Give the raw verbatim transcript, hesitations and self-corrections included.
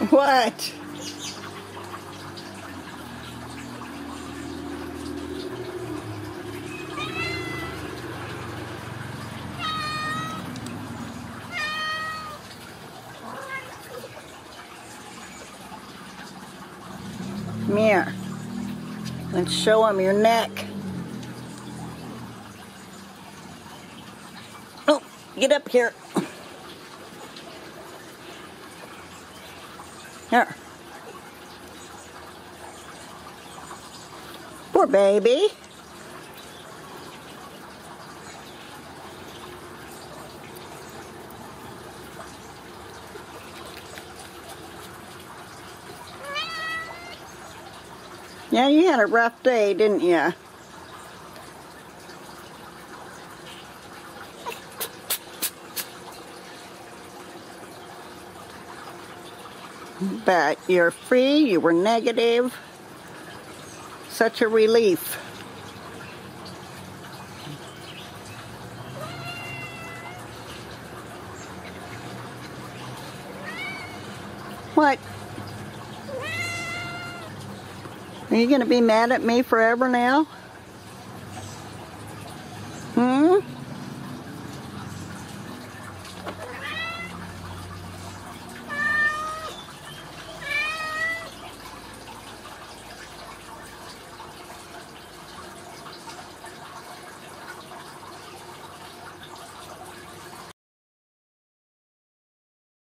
What? Come here. Let's show him your neck. Oh, get up here. Here. Poor baby. Yeah, you had a rough day, didn't you? But you're free, you were negative. Such a relief. What? Are you going to be mad at me forever now?